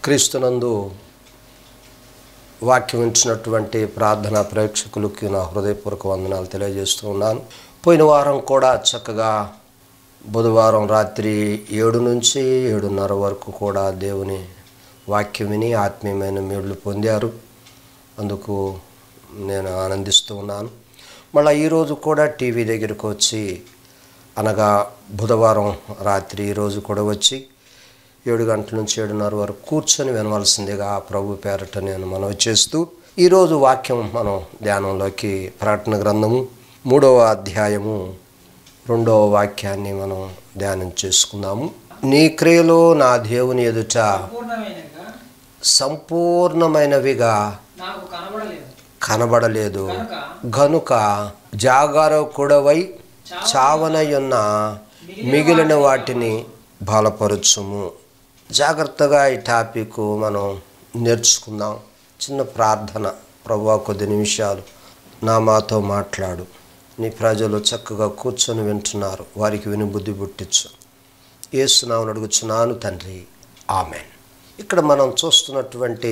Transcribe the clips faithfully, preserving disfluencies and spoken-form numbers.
క్రీస్తునందు వాక్యం ఇచ్చినటువంటి ప్రార్థనా ప్రేక్షకులకి నా హృదయపూర్వక వందనాలు తెలియజేస్తూ ఉన్నాను. పోయిన వారం కూడా చక్కగా బుధవారం రాత్రి ఏడు నుంచి ఏడున్నర వరకు కూడా దేవుని వాక్యం విని ఆత్మీయమైన మేళ్ళు పొందారు. అందుకు నేను ఆనందిస్తూ ఉన్నాను. మళ్ళీ ఈరోజు కూడా టీవీ దగ్గరికి వచ్చి, అనగా బుధవారం రాత్రి ఈరోజు కూడా వచ్చి ఏడు గంటల నుంచి ఏడున్నర వరకు కూర్చొని వినవలసిందిగా ప్రభు పేరట నేను మనవి చేస్తూ, ఈరోజు వాక్యం మనం ధ్యానంలోకి ప్రకటన గ్రంథము మూడవ అధ్యాయము రెండవ వాక్యాన్ని మనం ధ్యానం చేసుకుందాము. నీ క్రియలు నా దేవుని ఎదుట సంపూర్ణమైనవిగా కనబడలేదు గనుక జాగరూకుడవై చావనయున్న మిగిలిన వాటిని బలపరచుము. జాగ్రత్తగా ఈ టాపిక్ మనం నేర్చుకుందాం. చిన్న ప్రార్థన. ప్రభువా, కొద్ది నిమిషాలు నా మాతో మాట్లాడు. నీ ప్రజలు చక్కగా కూర్చొని వింటున్నారు, వారికి విని బుద్ధి పుట్టించు. యేసు నామమున అడుగుచున్నాను తండ్రి, ఆమేన్. ఇక్కడ మనం చూస్తున్నటువంటి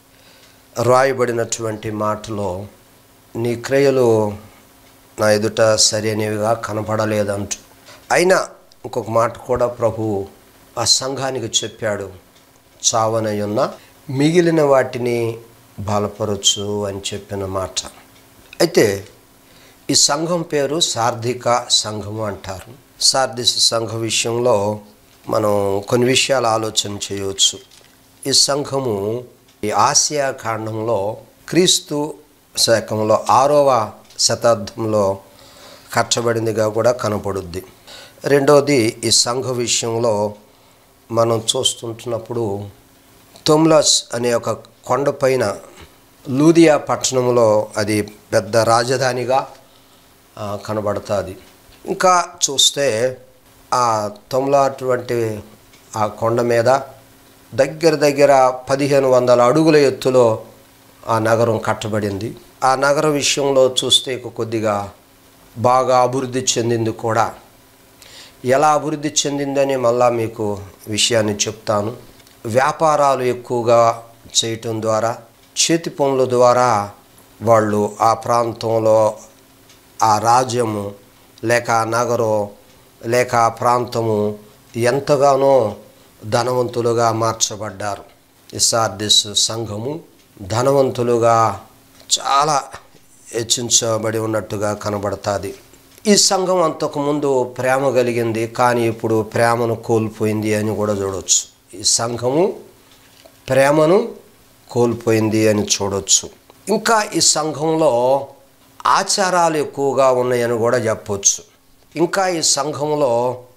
రాయబడినటువంటి మాటలో నీ క్రియలు నా ఎదుట సరైనవిగా కనపడలేదంటూ, అయినా ఇంకొక మాట కూడా ప్రభు ఆ సంఘానికి చెప్పాడు, చావనయున్న మిగిలిన వాటిని బలపరచు అని చెప్పిన మాట. అయితే ఈ సంఘం పేరు సార్ధిక సంఘము అంటారు. సార్ధిక సంఘ విషయంలో మనం కొన్ని విషయాలు ఆలోచన చేయవచ్చు. ఈ సంఘము ఈ ఆసియా ఖండంలో క్రీస్తు శకంలో ఆరవ శతాబ్దంలో కట్టబడిందిగా కూడా కనపడుద్ది. రెండవది, ఈ సంఘ విషయంలో మనం చూస్తుంటున్నప్పుడు తొమ్లస్ అనే ఒక కొండపైన లూదియా పట్టణంలో అది పెద్ద రాజధానిగా కనబడుతుంది. ఇంకా చూస్తే ఆ తొమ్లా అటువంటి ఆ కొండ మీద దగ్గర దగ్గర పదిహేను వందల అడుగుల ఎత్తులో ఆ నగరం కట్టబడింది. ఆ నగర విషయంలో చూస్తే కొద్దిగా బాగా అభివృద్ధి చెందింది కూడా. ఎలా అభివృద్ధి చెందిందని మళ్ళా మీకు విషయాన్ని చెప్తాను. వ్యాపారాలు ఎక్కువగా చేయటం ద్వారా, చేతి పనుల ద్వారా వాళ్ళు ఆ ప్రాంతంలో ఆ రాజ్యము లేక ఆ నగరం లేక ఆ ప్రాంతము ఎంతగానో ధనవంతులుగా మార్చబడ్డారు. ఈ సార్దిస్ సంఘము ధనవంతులుగా చాలా హెచ్చించబడి ఉన్నట్టుగా కనబడుతుంది. ఈ సంఘం అంతకుముందు ప్రేమ కలిగింది, కానీ ఇప్పుడు ప్రేమను కోల్పోయింది అని కూడా చూడవచ్చు. ఈ సంఘము ప్రేమను కోల్పోయింది అని చూడవచ్చు. ఇంకా ఈ సంఘంలో ఆచారాలు ఎక్కువగా ఉన్నాయని కూడా చెప్పవచ్చు. ఇంకా ఈ సంఘంలో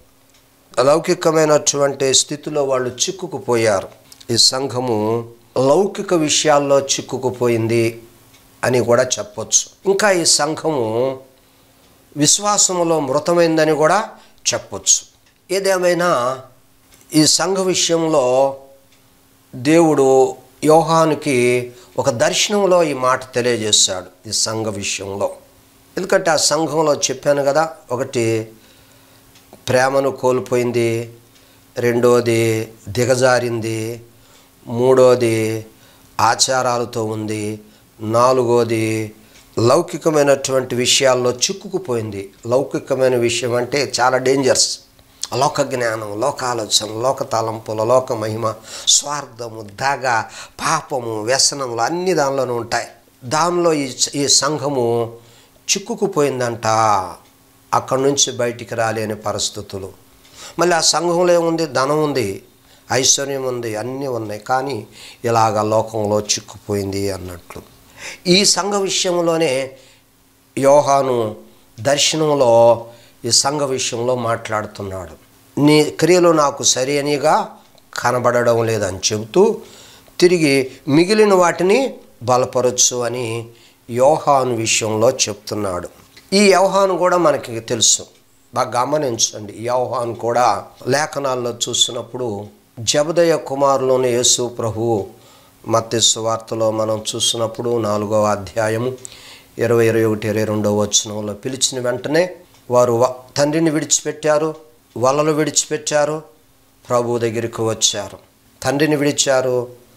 లౌకికమైనటువంటి స్థితిలో వాళ్ళు చిక్కుకుపోయారు. ఈ సంఘము లౌకిక విషయాల్లో చిక్కుకుపోయింది అని కూడా చెప్పవచ్చు. ఇంకా ఈ సంఘము విశ్వాసములో మృతమైందని కూడా చెప్పొచ్చు. ఏదేమైనా ఈ సంఘ విషయంలో దేవుడు యోహానుకి ఒక దర్శనంలో ఈ మాట తెలియజేశాడు. ఈ సంఘ విషయంలో, ఎందుకంటే ఆ సంఘంలో చెప్పాను కదా, ఒకటి ప్రేమను కోల్పోయింది, రెండోది దిగజారింది, మూడోది ఆచారాలతో ఉంది, నాలుగోది లౌకికమైనటువంటి విషయాల్లో చిక్కుకుపోయింది. లౌకికమైన విషయం అంటే చాలా డేంజర్స్. లోక జ్ఞానం, లోక ఆలోచన, లోక తలంపుల, లోక మహిమ, స్వార్థము, దగ, పాపము, వ్యసనములు అన్ని దానిలోనే ఉంటాయి. దానిలో ఈ ఈ సంఘము చిక్కుకుపోయిందంట. అక్కడి నుంచి బయటికి రాలేని పరిస్థితులు. మళ్ళీ ఆ సంఘంలో ఏముంది? ధనం ఉంది, ఐశ్వర్యం ఉంది, అన్నీ ఉన్నాయి, కానీ ఇలాగ లోకంలో చిక్కుపోయింది అన్నట్లు. ఈ సంఘ విషయంలోనే యోహాను దర్శనంలో ఈ సంఘ విషయంలో మాట్లాడుతున్నాడు. నీ క్రియలు నాకు సరియనిగా కనబడడం లేదని చెబుతూ తిరిగి మిగిలిన వాటిని బలపరచు అని యోహాను విషయంలో చెప్తున్నాడు. ఈ యోహాను కూడా మనకి తెలుసు, బాగా గమనించండి. యోహాను కూడా లేఖనాల్లో చూసినప్పుడు జబదయ కుమారులోని యేసు ప్రభువు మత్తయి సువార్తలో మనం చూసినప్పుడు నాలుగవ అధ్యాయము ఇరవై ఇరవై ఒకటి ఇరవై రెండవ వచనంలో పిలిచిన వెంటనే వారు తండ్రిని విడిచిపెట్టారు, వలలు విడిచిపెట్టారు, ప్రభు దగ్గరికి వచ్చారు. తండ్రిని విడిచారు,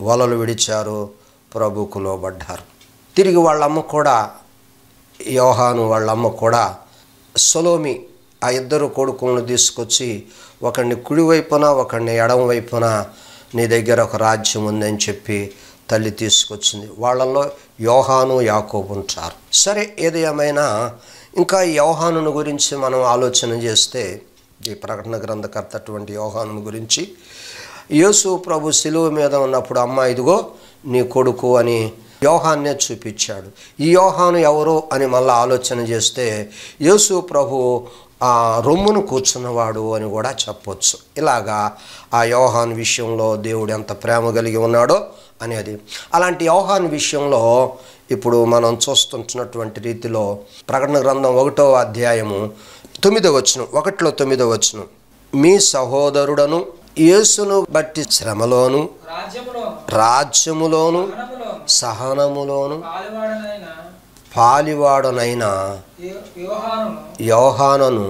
వలలు విడిచారు, ప్రభువుకు లోబడ్డారు. తిరిగి వాళ్ళమ్మ కూడా, యోహాను వాళ్ళమ్మ కూడా సొలోమి ఆ ఇద్దరు కొడుకులను తీసుకొచ్చి ఒకడిని కుడివైపున ఒకడిని ఎడమ వైపున నీ దగ్గర ఒక రాజ్యం ఉందని చెప్పి తల్లి తీసుకొచ్చింది. వాళ్ళల్లో యోహాను యాకోబు ఉంటారు. సరే, ఏది ఏమైనా ఇంకా యోహానుని గురించి మనం ఆలోచన చేస్తే, ఈ ప్రకటన గ్రంథకర్త అటువంటి యోహాను గురించి, యేసు ప్రభు శిలువ మీద ఉన్నప్పుడు అమ్మ ఇదిగో నీ కొడుకు అని యోహాన్నే చూపించాడు. ఈ యోహాను ఎవరు అని మళ్ళీ ఆలోచన చేస్తే యేసు ప్రభు ఆ రొమ్మును కూర్చున్నవాడు అని కూడా చెప్పొచ్చు. ఇలాగా ఆ యోహాను విషయంలో దేవుడు ఎంత ప్రేమ కలిగి ఉన్నాడో అనేది. అలాంటి యోహాను విషయంలో ఇప్పుడు మనం చూస్తుంటున్నటువంటి రీతిలో ప్రకటన గ్రంథం ఒకటో అధ్యాయము తొమ్మిదో వచనం, ఒకటిలో తొమ్మిదో వచనం, మీ సహోదరుడను యేసును బట్టి శ్రమలోను రాజ్యములోను సహనములోను పాలివాడనైన యోహానును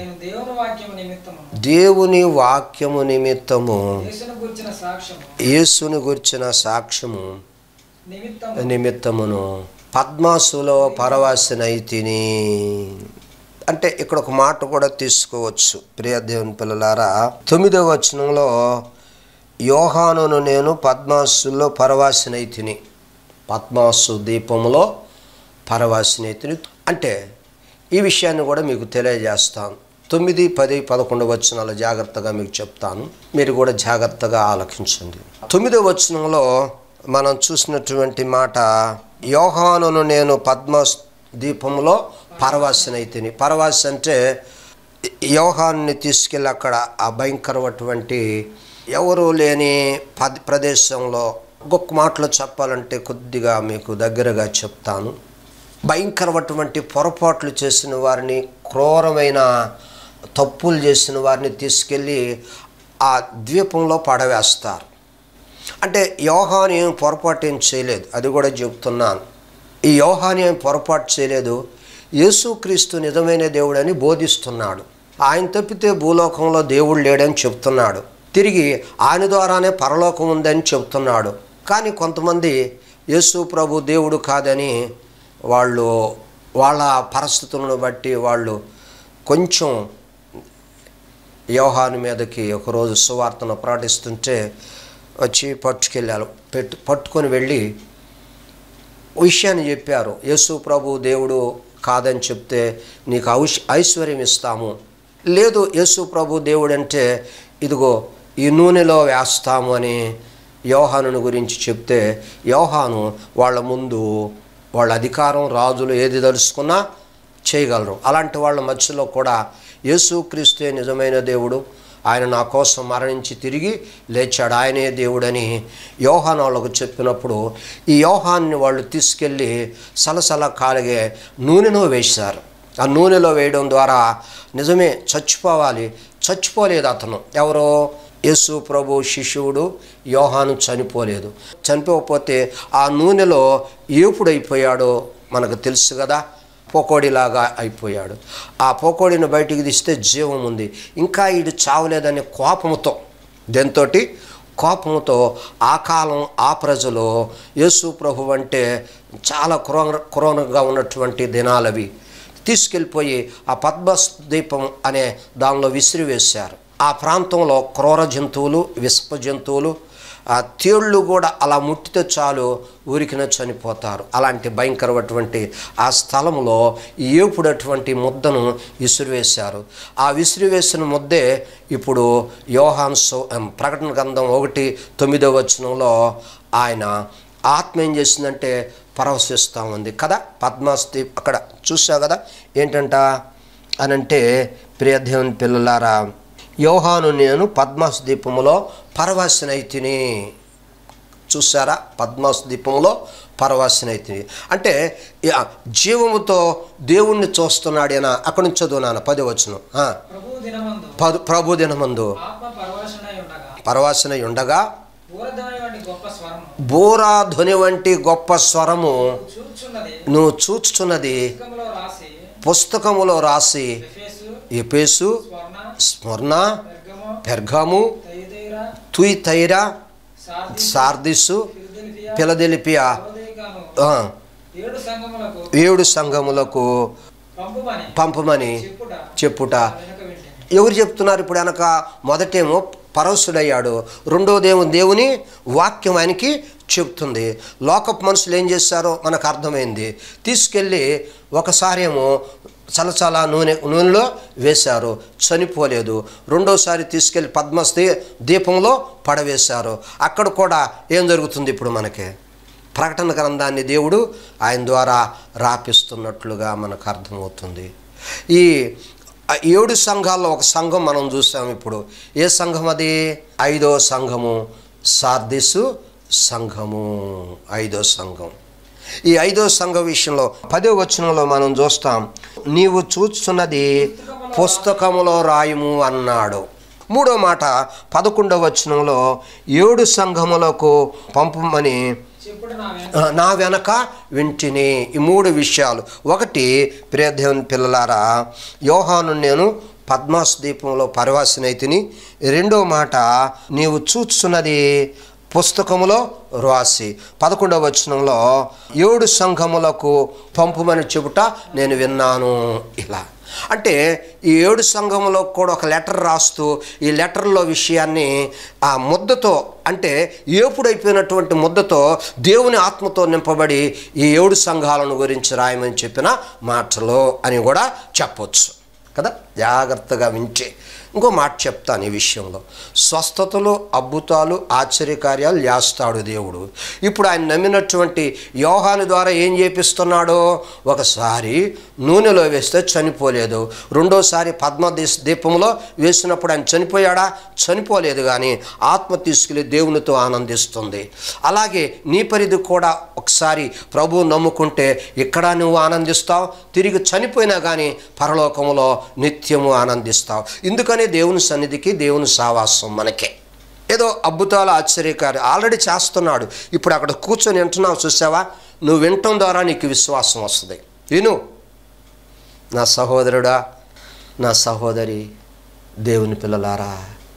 దేవుని వాక్యము నిమిత్తము యేసును గుర్చిన సాక్ష్యము నిమిత్తమును పద్మాసులో పరవాసినైతిని. అంటే ఇక్కడ ఒక మాట కూడా తీసుకోవచ్చు ప్రియ దేవుని పిల్లలారా. తొమ్మిదవ వచనంలో యోహానును నేను పద్మాసులో పరవాసినైతిని, పద్మాసు దీపములో పరవాసినైతిని అంటే ఈ విషయాన్ని కూడా మీకు తెలియజేస్తాను. తొమ్మిది పది పదకొండు వచనాలు జాగ్రత్తగా మీకు చెప్తాను, మీరు కూడా జాగ్రత్తగా ఆలకించండి. తొమ్మిదవ వచనంలో మనం చూసినటువంటి మాట, యోహానును నేను పద్మ దీపంలో పరవాసినైతిని. పరవాసి అంటే యోహాన్ని తీసుకెళ్ళి అక్కడ ఆ భయంకరమైనటువంటి ఎవరు లేని పది ప్రదేశంలో, ఒక్కొక్క మాటలో చెప్పాలంటే కొద్దిగా మీకు దగ్గరగా చెప్తాను, భయంకరమైనటువంటి పొరపాట్లు చేసిన వారిని, క్రూరమైన తప్పులు చేసిన వారిని తీసుకెళ్ళి ఆ ద్వీపంలో పడవేస్తారు. అంటే యోహాను ఏం పొరపాటు ఏం చేయలేదు, అది కూడా చెప్తున్నాను. ఈ యోహాను ఏం పొరపాటు చేయలేదు, యేసుక్రీస్తు నిజమైన దేవుడని బోధిస్తున్నాడు. ఆయన తప్పితే భూలోకంలో దేవుడు లేడని చెప్తున్నాడు. తిరిగి ఆయన ద్వారానే పరలోకం ఉందని చెప్తున్నాడు. కానీ కొంతమంది యేసు ప్రభు దేవుడు కాదని వాళ్ళు వాళ్ళ పరిస్థితులను బట్టి వాళ్ళు కొంచెం యోహాను మీదకి ఒకరోజు సువార్తను ప్రకటిస్తుంటే వచ్చి పట్టుకెళ్ళారు. పెట్టు పట్టుకొని వెళ్ళి విషయాన్ని చెప్పారు. యేసు ప్రభు దేవుడు కాదని చెప్తే నీకు ఔష్ ఐశ్వర్యం ఇస్తాము, లేదు యేసు ప్రభు దేవుడు అంటే ఇదిగో ఈ నూనెలో వేస్తాము అని యోహానుని గురించి చెప్తే యోహాను వాళ్ళ ముందు వాళ్ళ అధికారం, రాజులు ఏది తలుసుకున్నా చేయగలరు. అలాంటి వాళ్ళ మధ్యలో కూడా యేసుక్రీస్తే నిజమైన దేవుడు, ఆయన నా కోసం మరణించి తిరిగి లేచాడు, ఆయనే దేవుడని యోహాను వాళ్ళకు చెప్పినప్పుడు ఈ యోహాన్ని వాళ్ళు తీసుకెళ్ళి సలసల కాలిగే నూనెలో వేశారు. ఆ నూనెలో వేయడం ద్వారా నిజమే చచ్చిపోవాలి, చచ్చిపోలేదు అతను. ఎవరో యేసు ప్రభు శిష్యుడు యోహాను చనిపోలేదు. చనిపోకపోతే ఆ నూనెలో ఏపుడైపోయాడో మనకు తెలుసు కదా, పోకోడిలాగా అయిపోయాడు. ఆ పోకోడిని బయటికి తీస్తే జీవం ఉంది. ఇంకా ఈడు చావలేదనే కోపంతో, దాంతో కోపంతో ఆ కాలం ఆ ప్రజలు యేసు ప్రభు అంటే చాలా క్రూర క్రూరంగా ఉన్నటువంటి దినాలవి తీసుకెళ్ళిపోయి ఆ పద్మ దీపం అనే దానిలో విసిరివేశారు. ఆ ప్రాంతంలో క్రూర జంతువులు, విషప జంతువులు, ఆ తేళ్ళు కూడా అలా ముట్టితే చాలు ఊరికిన చనిపోతారు. అలాంటి భయంకరమైనటువంటి ఆ స్థలంలో ఏపుడటువంటి ముద్దను విసిరివేశారు. ఆ విసిరివేసిన ముద్దే ఇప్పుడు యోహాను ప్రకటన గ్రంథం ఒకటి తొమ్మిదో వచనంలో ఆయన ఆత్మ ఏం చేసిందంటే పరవశిస్తూ ఉంది కదా. పద్మాస్తి అక్కడ చూసా కదా, ఏంటంట అనంటే ప్రియ దేవుని పిల్లలారా, యోహాను నేను పద్మాస్ దీపములో పరవాసినైతిని. చూసారా, పద్మాస్ దీపంలో పరవాసినైతిని అంటే జీవముతో దేవుణ్ణి చూస్తున్నాడు అని అక్కడి నుంచి చదువునాను పది వచనం. పదు ప్రభు దినమందు పరవాసినై ఉండగా బూరాధ్వని వంటి గొప్ప స్వరము నువ్వు చూచుచున్నది పుస్తకములో రాసి ఎఫెసు, స్మర్ణ, పెర్గము, తుయితైరా, సార్దిస్సు, ఫిలదెల్ఫియా ఏడు సంఘములకు పంపమని చెప్పుట. ఎవరు చెప్తున్నారు ఇప్పుడు? వెనక మొదటేమో పరవశుడయ్యాడు, రెండోదేమో దేవుని వాక్యం ఆయనకి చెప్తుంది. లోకపు మనుషులు ఏం చేశారో మనకు అర్థమైంది. తీసుకెళ్ళి ఒకసారి ఏమో చలచల నూనె నూనెలో వేశారు, చనిపోలేదు. రెండోసారి తీసుకెళ్ళి పద్మస్థి దీపంలో పడవేశారు. అక్కడ కూడా ఏం జరుగుతుంది ఇప్పుడు మనకి? ప్రకటన గ్రంథాన్ని దేవుడు ఆయన ద్వారా రాపిస్తున్నట్లుగా మనకు అర్థమవుతుంది. ఈ ఏడు సంఘాల్లో ఒక సంఘం మనం చూసాం ఇప్పుడు. ఏ సంఘం అది? ఐదో సంఘము, సార్దిస్సు సంఘము, ఐదో సంఘం. ఈ ఐదో సంఘం విషయంలో పదో వచనంలో మనం చూస్తాం, నీవు చూస్తున్నది పుస్తకములో రాయము అన్నాడు. మూడో మాట పదకొండవ వచనంలో ఏడు సంఘములకు పంపమని నా వెనక వింటిని. ఈ మూడు విషయాలు. ఒకటి, ప్రియ దేవుని పిల్లలారా, యోహాను నేను పద్మాస్ దీపంలో పరవాసినైతిని. రెండో మాట, నీవు చూస్తున్నది పుస్తకములో రాసి. పదకొండవ వచనంలో ఏడు సంఘములకు పంపుమని చెబుట నేను విన్నాను. ఇలా అంటే ఈ ఏడు సంఘములో కూడా ఒక లెటర్ రాస్తూ ఈ లెటర్లో విషయాన్ని ఆ ముద్దతో, అంటే ఏపుడైపోయినటువంటి ముద్దతో దేవుని ఆత్మతో నింపబడి ఈ ఏడు సంఘాలను గురించి రాయమని చెప్పిన మాటలు అని కూడా చెప్పవచ్చు కదా. జాగ్రత్తగా వింటే ఇంకో మాట చెప్తాను ఈ విషయంలో. స్వస్థతలు, అద్భుతాలు, ఆశ్చర్యకార్యాలు చేస్తాడు దేవుడు. ఇప్పుడు ఆయన నమ్మినటువంటి యోహాను ద్వారా ఏం చేపిస్తున్నాడో, ఒకసారి నూనెలో వేస్తే చనిపోలేదు, రెండోసారి పద్మ దీపంలో వేసినప్పుడు ఆయన చనిపోయాడా? చనిపోలేదు, కానీ ఆత్మ తీసుకెళ్ళి దేవునితో ఆనందిస్తుంది. అలాగే నీ పరిధి కూడా ఒకసారి ప్రభువు నమ్ముకుంటే ఇక్కడ నువ్వు ఆనందిస్తావు, తిరిగి చనిపోయినా కానీ పరలోకంలో నిత్యము ఆనందిస్తావు. ఎందుకని దేవుని సన్నిధికి, దేవుని సావాసం మనకే. ఏదో అద్భుతాలు, ఆశ్చర్యకార్యం ఆల్రెడీ చేస్తున్నాడు. ఇప్పుడు అక్కడ కూర్చొని వింటున్నావు, చూసావా? నువ్వు వినటం ద్వారా నీకు విశ్వాసం వస్తుంది. విను నా సహోదరుడా, నా సహోదరి, దేవుని పిల్లలారా,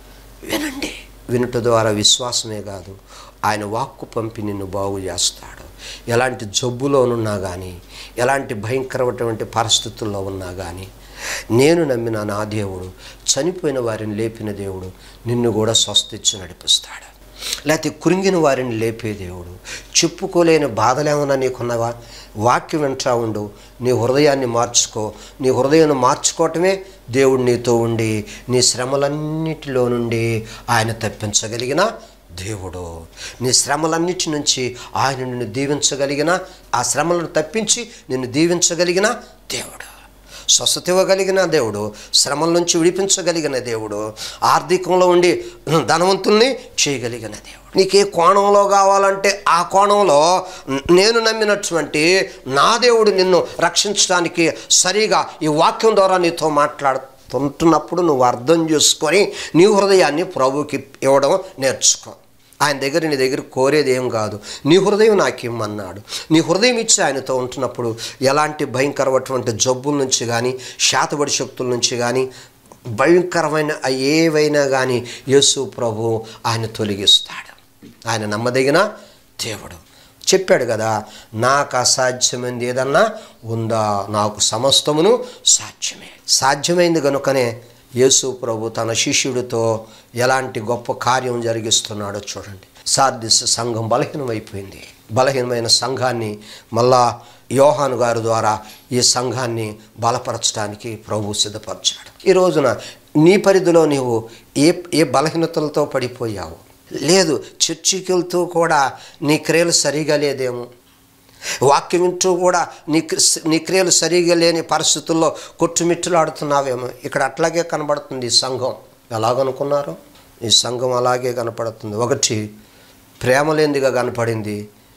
వినండి. వినుట ద్వారా విశ్వాసమే కాదు, ఆయన వాక్కు పంపి నిన్ను బాగు చేస్తాడు. ఎలాంటి జబ్బులోనున్నా కానీ, ఎలాంటి భయంకరమైనటువంటి పరిస్థితుల్లో ఉన్నా కానీ, నేను నమ్మిన నా దేవుడు, చనిపోయిన వారిని లేపిన దేవుడు, నిన్ను కూడా స్వస్థించి నడిపిస్తాడు. లేకపోతే కృంగిన వారిని లేపే దేవుడు. చెప్పుకోలేని బాధలేమన్నా నీకున్నవా? వాక్యం వింటా ఉండు, నీ హృదయాన్ని మార్చుకో. నీ హృదయాన్ని మార్చుకోవటమే దేవుడు నీతో ఉండి నీ శ్రమలన్నిటిలో నుండి ఆయన తప్పించగలిగిన దేవుడు. నీ శ్రమలన్నిటి నుంచి ఆయన నిన్ను దీవించగలిగిన, ఆ శ్రమలను తప్పించి నిన్ను దీవించగలిగిన దేవుడు. స్వస్థత ఇవ్వగలిగిన దేవుడు, శ్రమల నుంచి విడిపించగలిగిన దేవుడు, ఆర్థికంలో ఉండి ధనవంతుల్ని చేయగలిగిన దేవుడు. నీకు ఏ కోణంలో కావాలంటే ఆ కోణంలో నేను నమ్మినటువంటి నా దేవుడు నిన్ను రక్షించడానికి సరిగా ఈ వాక్యం ద్వారా నీతో మాట్లాడుతుంటున్నప్పుడు నువ్వు అర్థం చేసుకొని నీ హృదయాన్ని ప్రభువుకి ఇవ్వడం నేర్చుకో. ఆయన దగ్గర నీ దగ్గర కోరేది ఏం కాదు, నీ హృదయం నాకిమ్మన్నాడు. నీ హృదయం ఇచ్చి ఆయనతో ఉంటున్నప్పుడు ఎలాంటి భయంకరమైనటువంటి జబ్బుల నుంచి కానీ, శాతబడి శక్తుల నుంచి కానీ, భయంకరమైన ఏవైనా కానీ యేసు ప్రభు ఆయన తొలగిస్తాడు. ఆయన నమ్మదగిన దేవుడు. చెప్పాడు కదా, నాకు అసాధ్యమైంది ఏదన్నా ఉందా? నాకు సమస్తమును సాధ్యమే. సాధ్యమైంది కనుకనే యేసు ప్రభు తన శిష్యుడితో ఎలాంటి గొప్ప కార్యం జరిగిస్తున్నాడో చూడండి. సార్దిస్ సంఘం బలహీనమైపోయింది. బలహీనమైన సంఘాన్ని మళ్ళా యోహాను గారి ద్వారా ఈ సంఘాన్ని బలపరచడానికి ప్రభు సిద్ధపరిచాడు. ఈ రోజున నీ పరిధిలో నీవు ఏ ఏ బలహీనతలతో పడిపోయావు? లేదు, చర్చికి వెళ్తూ కూడా నీ క్రియలు సరిగా లేదేమో, వాక్యం వింటూ కూడా నీ నీ క్రియలు సరిగా లేని పరిస్థితుల్లో కొట్టుమిట్టులాడుతున్నావేమో. ఇక్కడ అట్లాగే కనబడుతుంది ఈ సంఘం. ఎలాగనుకున్నారు? ఈ సంఘం అలాగే కనపడుతుంది. ఒకటి, ప్రేమ లేనిదిగా కనపడింది,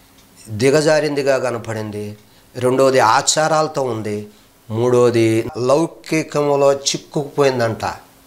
దిగజారిందిగా కనపడింది. రెండోది ఆచారాలతో ఉంది. మూడోది లౌకికంలో చిక్కుకుపోయిందంట.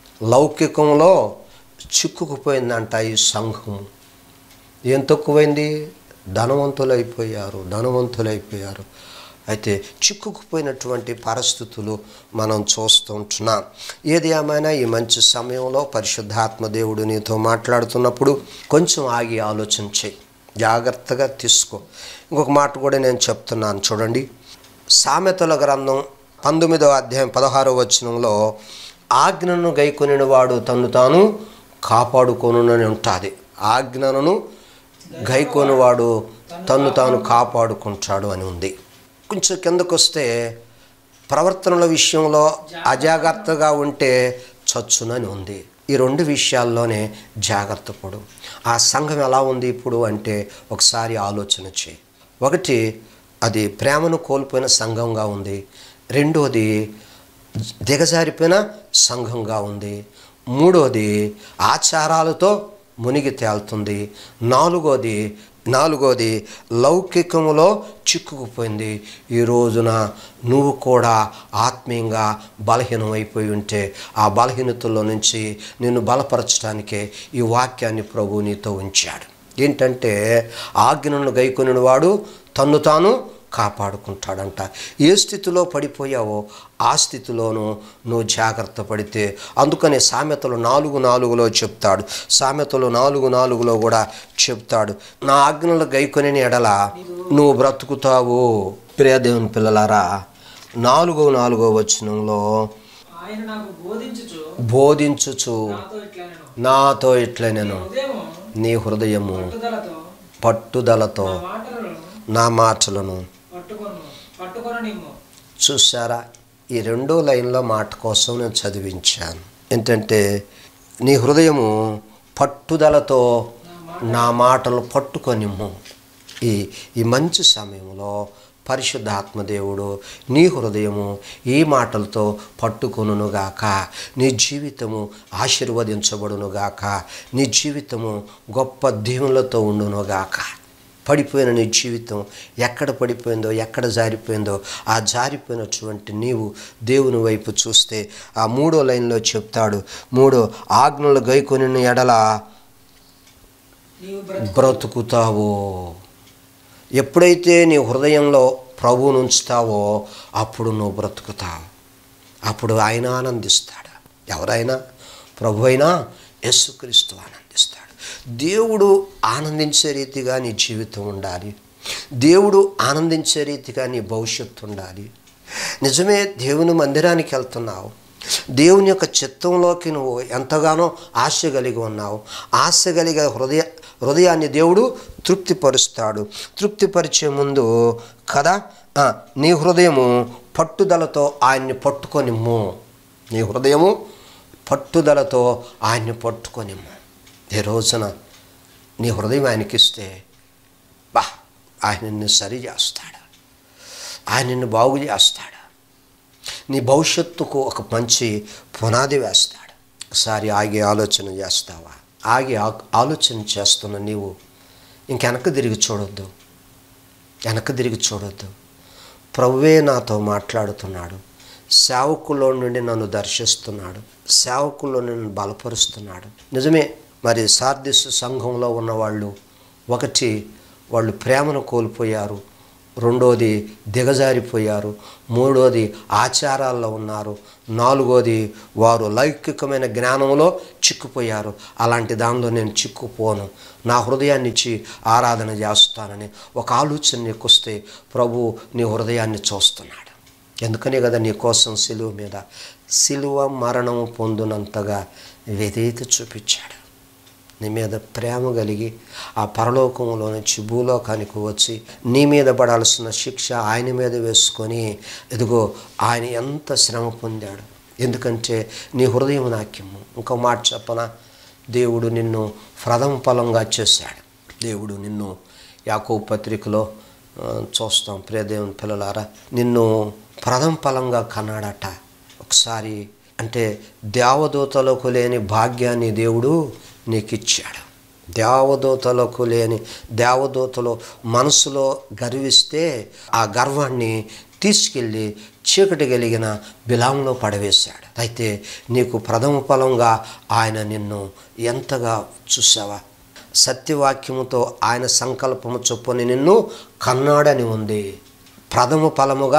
లౌకికంలో చిక్కుకుపోయిందంట ఈ సంఘం. ఏం తక్కువైంది? ధనవంతులైపోయారు ధనవంతులైపోయారు అయితే చిక్కుకుపోయినటువంటి పరిస్థితులు మనం చూస్తూ ఉంటున్నాం. ఏది ఏమైనా ఈ మంచి సమయంలో పరిశుద్ధాత్మ దేవుడు నీతో మాట్లాడుతున్నప్పుడు కొంచెం ఆగి ఆలోచన చేయి, జాగ్రత్తగా తీసుకో. ఇంకొక మాట కూడా నేను చెప్తున్నాను చూడండి. సామెతల గ్రంథం పంతొమ్మిదవ అధ్యాయం పదహారవ వచనంలో ఆజ్ఞను గైకొనిన వాడు తను తాను కాపాడుకొనునని ఉంటుంది. ఆజ్ఞను గైకొనివాడు తను తాను కాపాడుకుంటాడు అని ఉంది. కొంచెం కిందకు వస్తే ప్రవర్తనల విషయంలో అజాగ్రత్తగా ఉంటే చచ్చునని ఉంది. ఈ రెండు విషయాల్లోనే జాగ్రత్త పడు. ఆ సంఘం ఎలా ఉంది ఇప్పుడు అంటే ఒకసారి ఆలోచన చేయి. ఒకటి, అది ప్రేమను కోల్పోయిన సంఘంగా ఉంది. రెండోది దిగజారిపోయిన సంఘంగా ఉంది. మూడోది ఆచారాలతో మునిగి తేలుతుంది. నాలుగోది నాలుగోది లౌకికములో చిక్కుకుపోయింది. ఈ రోజున నువ్వు కూడా ఆత్మీయంగా బలహీనమైపోయి ఉంటే ఆ బలహీనతల్లో నుంచి నిన్ను బలపరచడానికే ఈ వాక్యాన్ని ప్రభువు నీతో ఉంచాడు. ఏంటంటే ఆజ్ఞను గైకొనిన వాడు తన్ను తాను కాపాడుకుంటాడంట. ఏ స్థితిలో పడిపోయావో ఆ స్థితిలోనూ నువ్వు జాగ్రత్త పడితే, అందుకనే సామెతలు నాలుగు నాలుగులో చెప్తాడు. సామెతలు నాలుగు నాలుగులో కూడా చెప్తాడు, నా ఆజ్ఞలు గైకొనిన ఎడల నువ్వు బ్రతుకుతావు. ప్రియ దేవుని పిల్లలారా, నాలుగో నాలుగో వచనంలో బోధించుచు నాతో ఇట్లా నేను నీ హృదయము పట్టుదలతో నా మాటలను చూసారా. ఈ రెండో లైన్లో మాట కోసం నేను చదివించాను. ఏంటంటే నీ హృదయము పట్టుదలతో నా మాటలు పట్టుకొనిమ్ము. ఈ ఈ మంచి సమయంలో పరిశుద్ధాత్మదేవుడు నీ హృదయము ఈ మాటలతో పట్టుకొనుగాక. నీ జీవితము ఆశీర్వదించబడునుగాక. నీ జీవితము గొప్ప దీవులతో ఉండునుగాక. పడిపోయిన నీ జీవితం ఎక్కడ పడిపోయిందో, ఎక్కడ జారిపోయిందో, ఆ జారిపోయినటువంటి నీవు దేవుని వైపు చూస్తే ఆ మూడో లైన్లో చెప్తాడు, మూడో ఆజ్ఞలు గైకొని ఎడల బ్రతుకుతావో. ఎప్పుడైతే నీ హృదయంలో ప్రభువును ఉంచుతావో అప్పుడు నువ్వు బ్రతుకుతావు. అప్పుడు ఆయన ఆనందిస్తాడు. ఎవరైనా? ప్రభు అయినా యేసుక్రీస్తు ఆనందిస్తాడు. దేవుడు ఆనందించే రీతిగా నీ జీవితం ఉండాలి. దేవుడు ఆనందించే రీతిగా నీ భవిష్యత్తు ఉండాలి. నిజమే, దేవుని మందిరానికి వెళ్తున్నావు, దేవుని యొక్క చిత్తంలోకి నువ్వు ఎంతగానో ఆశ కలిగి ఉన్నావు. ఆశ కలిగే హృదయ హృదయాన్ని దేవుడు తృప్తిపరుస్తాడు. తృప్తిపరిచే ముందు కదా నీ హృదయము పట్టుదలతో ఆయన్ని పట్టుకొనిమ్ము. నీ హృదయము పట్టుదలతో ఆయన్ని పట్టుకొనిమ్ము. ఈ రోజున నీ హృదయం ఆయనకిస్తే బా ఆయన నిన్ను సరి చేస్తాడు, ఆయన నిన్ను బాగు చేస్తాడు, నీ భవిష్యత్తుకు ఒక మంచి పునాది వేస్తాడు. ఒకసారి ఆగి ఆలోచన చేస్తావా? ఆగి ఆలోచన చేస్తున్న నీవు ఇంకెనక్కి తిరిగి చూడొద్దు, వెనక్కి తిరిగి చూడొద్దు. ప్రభువే నాతో మాట్లాడుతున్నాడు, సేవకుల్లో నుండి నన్ను దర్శిస్తున్నాడు, సేవకుల్లో నన్ను బలపరుస్తున్నాడు. నిజమే, మరి సార్దిస్ సంఘంలో ఉన్నవాళ్ళు ఒకటి వాళ్ళు ప్రేమను కోల్పోయారు, రెండోది దిగజారిపోయారు, మూడోది ఆచారాల్లో ఉన్నారు, నాలుగోది వారు లౌకికమైన జ్ఞానంలో చిక్కుపోయారు. అలాంటి దానిలో నేను చిక్కుపోను, నా హృదయాన్ని ఇచ్చి ఆరాధన చేస్తానని ఒక ఆలోచన నీకు వస్తే ప్రభు నీ హృదయాన్ని చూస్తున్నాడు. ఎందుకనే కదా నీ కోసం సిలువ మీద సిలువ మరణం పొందినంతగా విధేయత చూపించాడు. నీ మీద ప్రేమ కలిగి ఆ పరలోకంలో నుంచి భూలోకానికి వచ్చి నీ మీద పడాల్సిన శిక్ష ఆయన మీద వేసుకొని ఎదుగో ఆయన ఎంత శ్రమ పొందాడు. ఎందుకంటే నీ హృదయం నాక్యము. ఇంకో మాట చెప్పనా, దేవుడు నిన్ను ప్రథమ ఫలంగా చేశాడు. దేవుడు నిన్ను యాకోబు పత్రికలో చూస్తాం, ప్రియ దేవుని పిల్లలారా, నిన్ను ప్రథమ ఫలంగా కన్నాడట. ఒకసారి అంటే దేవదూతలకు లేని భాగ్యాన్ని దేవుడు నీకు ఇచ్చాడు. దేవదూతలకు లేని దేవదూతలు మనసులో గర్విస్తే ఆ గర్వాన్ని తీసుకెళ్ళి చీకటి కలిగిన బిలాంలో పడవేశాడు. అయితే నీకు ప్రథమ ఫలంగా ఆయన నిన్ను ఎంతగా చూసావా? సత్యవాక్యముతో ఆయన సంకల్పము చొప్పున నిన్ను కన్నాడని ఉంది. ప్రథమ ఫలముగా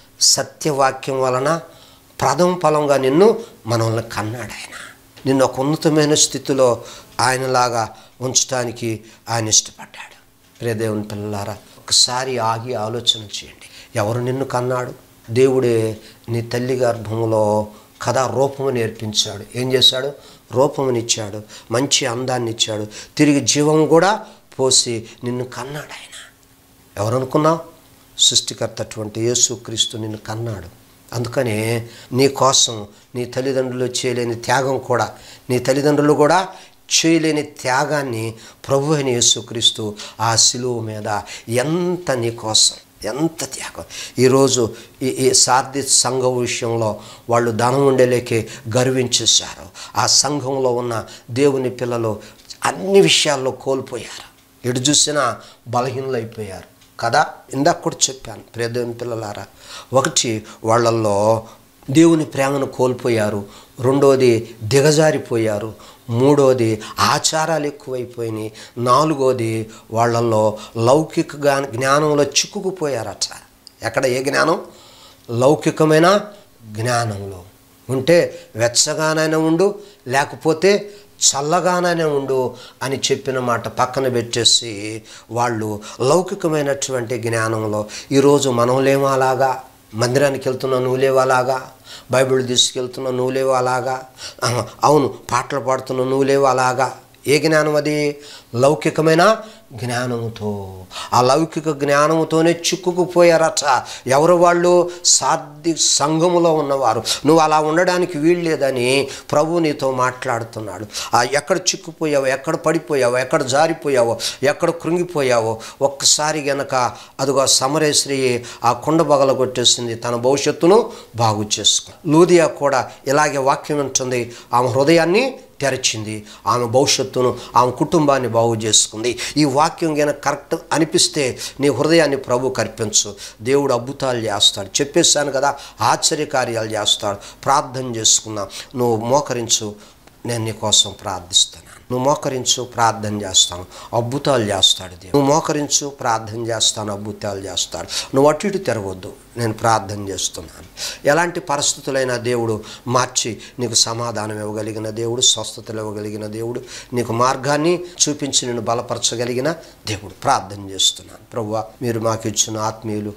సత్యవాక్యం వలన ప్రథమ ఫలంగా నిన్ను మనల్ని కన్నాడు. ఆయన నిన్ను ఒక ఉన్నతమైన స్థితిలో ఆయనలాగా ఉంచడానికి ఆయన ఇష్టపడ్డాడు. ప్రియ దేవుని పిల్లలారా, ఒకసారి ఆగి ఆలోచన చేయండి. ఎవరు నిన్ను కన్నాడు? దేవుడే నీ తల్లి గర్భంలో కథా రూపము నేర్పించాడు. ఏం చేశాడు? రూపమునిచ్చాడు, మంచి అందాన్ని ఇచ్చాడు, తిరిగి జీవం కూడా పోసి నిన్ను కన్నాడు. ఆయన ఎవరనుకున్నావు? సృష్టికర్త అటువంటి యేసుక్రీస్తు నిన్ను కన్నాడు. అందుకనే నీ కోసం నీ తల్లిదండ్రులు చేయలేని త్యాగం కూడా, నీ తల్లిదండ్రులు కూడా చేయలేని త్యాగాన్ని ప్రభు అయిన యేసుక్రీస్తు ఆ శిలువ మీద ఎంత నీ కోసం ఎంత త్యాగం. ఈరోజు ఈ ఈ సార్ది సంఘం విషయంలో వాళ్ళు ధనం ఉండేలేకే గర్వించేశారు. ఆ సంఘంలో ఉన్న దేవుని పిల్లలు అన్ని విషయాల్లో కోల్పోయారు. ఎటు చూసినా బలహీనలు అయిపోయారు కదా. ఇందాక కూడా చెప్పాను ప్రియ దేవుని పిల్లలారా, ఒకటి వాళ్ళల్లో దేవుని ప్రేమను కోల్పోయారు, రెండోది దిగజారిపోయారు, మూడోది ఆచారాలు ఎక్కువైపోయినాయి, నాలుగోది వాళ్ళల్లో లౌకిక జ్ఞానంలో చిక్కుకుపోయారట. ఎక్కడ ఏ జ్ఞానం? లౌకికమైన జ్ఞానంలో ఉంటే వెచ్చగానైనా ఉండు, లేకపోతే చల్లగానే ఉండు అని చెప్పిన మాట పక్కన పెట్టేసి వాళ్ళు లౌకికమైనటువంటి జ్ఞానంలో ఈరోజు మనం లేమో అలాగా, మందిరానికి వెళ్తున్నా నువ్వు లేవు అలాగా, బైబిల్ తీసుకెళ్తున్నా నువ్వు లేవు అలాగా, అవును పాటలు పాడుతున్నా నువ్వు లేవు అలాగా. ఏ జ్ఞానం అది? లౌకికమైన జ్ఞానముతో. ఆ లౌకిక జ్ఞానముతోనే చిక్కుకుపోయారట. ఎవరు వాళ్ళు? సార్థి సంఘములో ఉన్నవారు. నువ్వు అలా ఉండడానికి వీలు లేదని ప్రభు నీతో మాట్లాడుతున్నాడు. ఆ ఎక్కడ చిక్కుపోయావో, ఎక్కడ పడిపోయావో, ఎక్కడ జారిపోయావో, ఎక్కడ కృంగిపోయావో ఒక్కసారి గనక అదిగో సమరేశ్రీ ఆ కుండ బగల కొట్టేసింది, తన భవిష్యత్తును బాగు చేసుకో. లూదియా కూడా ఇలాగే వాక్యం ఉంటుంది, ఆమె హృదయాన్ని తెరచింది, ఆమె భవిష్యత్తును ఆమె కుటుంబాన్ని బాగు చేసుకుంది. ఈ వాక్యం కనుక కరెక్ట్ అనిపిస్తే నీ హృదయాన్ని ప్రభు కర్పించు, దేవుడు అద్భుతాలు చేస్తాడు. చెప్పేశాను కదా, ఆశ్చర్యకార్యాలు చేస్తాడు. ప్రార్థన చేసుకుందాం. నువ్వు మోకరించు, నేను నీ కోసం ప్రార్థిస్తున్నాను. నువ్వు మోకరించు, ప్రార్థన చేస్తాను, అద్భుతాలు చేస్తాడు దేవుడు. నువ్వు మోకరించు, ప్రార్థన చేస్తాను, అద్భుతాలు చేస్తాడు. నువ్వు అటు ఇటు తిరగొద్దు, నేను ప్రార్థన చేస్తున్నాను. ఎలాంటి పరిస్థితులైనా దేవుడు మార్చి నీకు సమాధానం ఇవ్వగలిగిన దేవుడు, స్వస్థతలు ఇవ్వగలిగిన దేవుడు, నీకు మార్గాన్ని చూపించి నిన్ను బలపరచగలిగిన దేవుడు. ప్రార్థన చేస్తున్నాను. ప్రభువా, మీరు మాకు ఇచ్చిన ఆత్మీయులు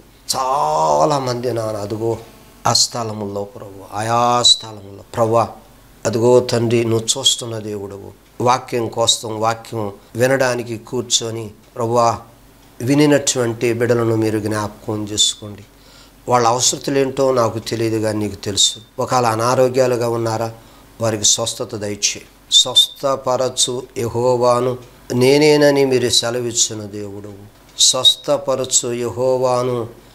చాలామంది నాన్న అదుగో ఆ స్థలముల్లో ప్రభు, ఆయా స్థలముల్లో ప్రభువా అదిగో తండ్రి, నువ్వు చూస్తున్న దేవుడవు. వాక్యం కోసం వాక్యం వినడానికి కూర్చొని ప్రభువా వినినటువంటి బిడ్డలను మీరు జ్ఞాపకం చేసుకోండి. వాళ్ళ అవసరతలు ఏంటో నాకు తెలియదు కానీ నీకు తెలుసు. ఒకవేళ అనారోగ్యాలుగా ఉన్నారా, వారికి స్వస్థత దయచేయి. స్వస్థపరచు యెహోవాను నేనేనని మీరు సెలవిచ్చిన దేవుడు. స్వస్థపరచు యెహోవాను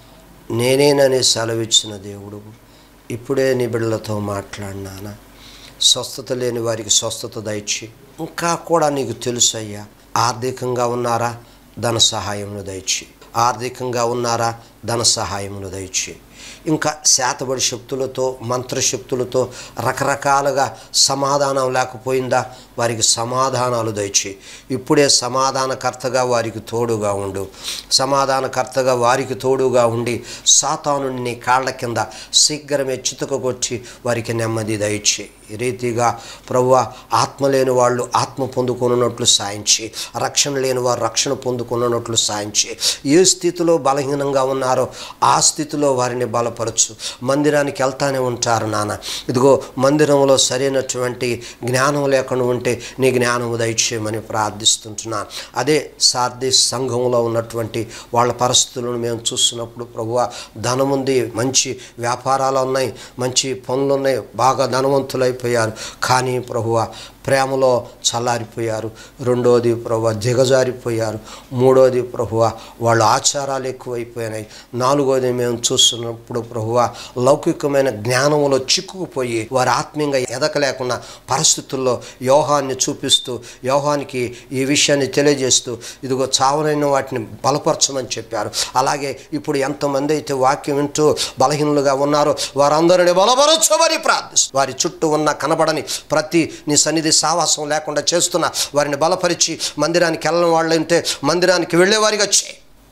నేనేనని సెలవిచ్చిన దేవుడు. ఇప్పుడే నీ బిడ్డలతో మాట్లాడినానా. స్వస్థత లేని వారికి స్వస్థత దయచేయి. ఇంకా కూడా నీకు తెలుసు అయ్యా, ఆర్థికంగా ఉన్నారా, ధన సహాయమును దయచేయి. ఆర్థికంగా ఉన్నారా, ధన సహాయమును దయచేయి. ఇంకా శాతబడి శక్తులతో, మంత్రశక్తులతో రకరకాలుగా సమాధానం లేకపోయిందా, వారికి సమాధానాలు దయచేయి. ఇప్పుడే సమాధానకర్తగా వారికి తోడుగా ఉండు. సమాధానకర్తగా వారికి తోడుగా ఉండి సాతాను నీ కాళ్ళ కింద శీఘ్రమే చితకగొచ్చి వారికి నెమ్మది దయచేయి. ఈ రీతిగా ప్రభువా ఆత్మ లేని వాళ్ళు ఆత్మ పొందుకున్నట్లు సాయించి, రక్షణ లేని వారు రక్షణ పొందుకున్నట్లు సాయించి, ఏ స్థితిలో బలహీనంగా ఉన్నారో ఆ స్థితిలో వారిని బలపరచు. మందిరానికి వెళ్తానే ఉంటారు నాన్న, ఇదిగో మందిరంలో సరైనటువంటి జ్ఞానం లేకుండా ఉంటే నీ జ్ఞానము దయచేయమని ప్రార్థిస్తుంటున్నాను. అదే సార్థి సంఘంలో ఉన్నటువంటి వాళ్ళ పరిస్థితులను మేము చూస్తున్నప్పుడు ప్రభువా ధనముంది, మంచి వ్యాపారాలు ఉన్నాయి, మంచి పనులు ఉన్నాయి, బాగా ధనవంతులై పోయారు, కానీ ప్రభువా ప్రేమలో చల్లారిపోయారు. రెండోది ప్రభువా దిగజారిపోయారు. మూడోది ప్రభువా వాళ్ళ ఆచారాలు ఎక్కువైపోయినాయి. నాలుగోది మేము చూస్తున్నప్పుడు ప్రభువా లౌకికమైన జ్ఞానంలో చిక్కుకుపోయి వారి ఆత్మీయంగా ఎదకలేకున్న పరిస్థితుల్లో యోహాన్ని చూపిస్తూ, యోహానికి ఈ విషయాన్ని తెలియజేస్తూ ఇదిగో చావనైన వాటిని బలపరచమని చెప్పారు. అలాగే ఇప్పుడు ఎంతమంది అయితే వాక్యం వింటూ బలహీనులుగా ఉన్నారో వారందరినీ బలపరచమని ప్రార్థిస్తూ, వారి చుట్టూ ఉన్న కనబడని ప్రతి నీ సన్నిధి సావాసం లేకుండా చేస్తున్న వారిని బలపరిచి, మందిరానికి వెళ్ళని వాళ్ళు ఉంటే మందిరానికి వెళ్ళేవారిగా చేయి.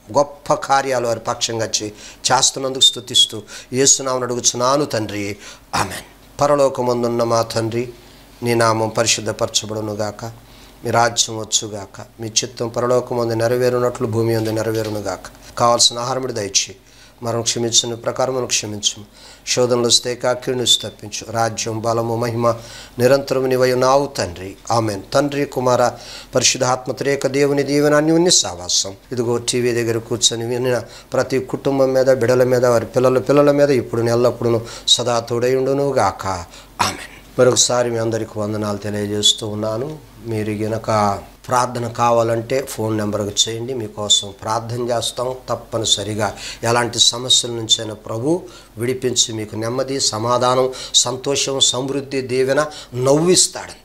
గొప్ప కార్యాలు వారి పక్షంగా చే చేస్తున్నందుకు స్తుతిస్తూ యేసునామమున అడుగుచున్నాను తండ్రి, ఆమేన్. పరలోకమందున్న మా తండ్రి, నీ నామం పరిశుద్ధపరచబడునుగాక, మీ రాజ్యం వచ్చుగాక, మీ చిత్తం పరలోకమందు నెరవేరునట్లు భూమి అందు నెరవేరునుగాక. కావాల్సిన ఆహారముడు దయచి మనం క్షమించిన ప్రకారం మనం క్షమించము. శోధనలు వస్తే కాకిడి నుంచి తప్పించు. రాజ్యం, బలము, మహిమ నిరంతరం నీవై ఉన్నావు తండ్రి, ఆమేన్. తండ్రి, కుమార, పరిశుద్ధాత్మ త్రియేక దేవుని దీవెన అన్యోన్య సావాసం ఇదిగో టీవీ దగ్గర కూర్చొని వినిన ప్రతి కుటుంబం మీద, బిడల మీద, వారి పిల్లల పిల్లల మీద ఇప్పుడు ఎల్లప్పుడూ సదా తోడైండును గాక, ఆమేన్. మరొకసారి మీ అందరికీ వందనాలు తెలియజేస్తూ ఉన్నాను. మీరు గనక ప్రార్థన కావాలంటే ఫోన్ నెంబర్కి చేయండి, మీకోసం ప్రార్థన చేస్తాం. తప్పనిసరిగా ఎలాంటి సమస్యల నుంచైనా ప్రభు విడిపించి మీకు నెమ్మది, సమాధానం, సంతోషం, సమృద్ధి, దీవెన, నవ్విస్తాడు.